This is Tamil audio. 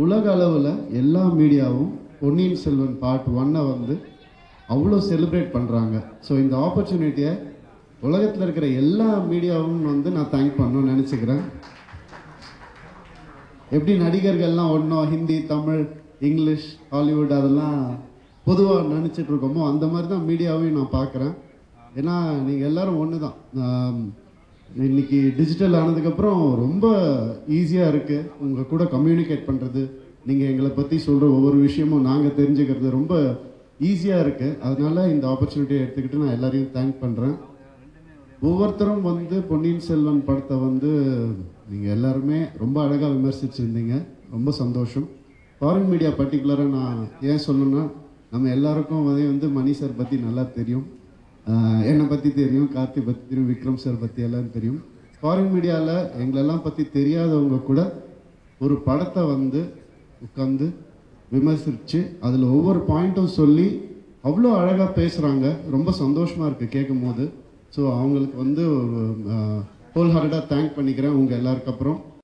உலக அளவில் எல்லா மீடியாவும் பொன்னியின் செல்வன் பார்ட் 1 வந்து அவ்வளோ செலிப்ரேட் பண்ணுறாங்க. ஸோ இந்த ஆப்பர்ச்சுனிட்டியை உலகத்தில் இருக்கிற எல்லா மீடியாவும் வந்து நான் தேங்க் பண்ணணும்னு நினச்சிக்கிறேன். எப்படி நடிகர்கள்லாம் ஒன்றும் ஹிந்தி, தமிழ், இங்கிலீஷ், ஹாலிவுட் அதெல்லாம் பொதுவாக நினச்சிட்டு இருக்கோமோ அந்த மாதிரி தான் மீடியாவையும் நான் பார்க்குறேன். ஏன்னா நீங்கள் எல்லோரும் ஒன்று தான். இன்றைக்கி டிஜிட்டல் ஆனதுக்கப்புறம் ரொம்ப ஈஸியாக இருக்குது உங்கள் கூட கம்யூனிகேட் பண்ணுறது. நீங்கள் எங்களை பற்றி சொல்கிற ஒவ்வொரு விஷயமும் நாங்கள் தெரிஞ்சுக்கிறது ரொம்ப ஈஸியாக இருக்குது. அதனால் இந்த ஆப்பர்ச்சுனிட்டியை எடுத்துக்கிட்டு நான் எல்லாரையும் தேங்க் பண்ணுறேன். ஒவ்வொருத்தரும் வந்து பொன்னியின் செல்வன் படத்தை வந்து நீங்கள் எல்லாருமே ரொம்ப அழகாக விமர்சிச்சிருந்தீங்க. ரொம்ப சந்தோஷம். ஃபாரின் மீடியா பர்டிகுலராக நான் ஏன் சொல்லணும்னா, நம்ம எல்லாருக்கும் வந்து மணி சார் பற்றி நல்லா தெரியும், என்னை பற்றி தெரியும், கார்த்தி பற்றி தெரியும், விக்ரம் சார் பற்றி எல்லாம் தெரியும். ஃபாரின் மீடியாவில் எங்களெல்லாம் பற்றி தெரியாதவங்க கூட ஒரு படத்தை வந்து உட்காந்து விமர்சித்து அதில் ஒவ்வொரு பாயிண்ட்டும் சொல்லி அவ்வளோ அழகாக பேசுகிறாங்க. ரொம்ப சந்தோஷமாக இருக்குது கேட்கும் போது. ஸோ அவங்களுக்கு வந்து ஹோல் ஹார்ட்டடாக தேங்க் பண்ணிக்கிறேன் உங்கள் எல்லாருக்கப்புறம்.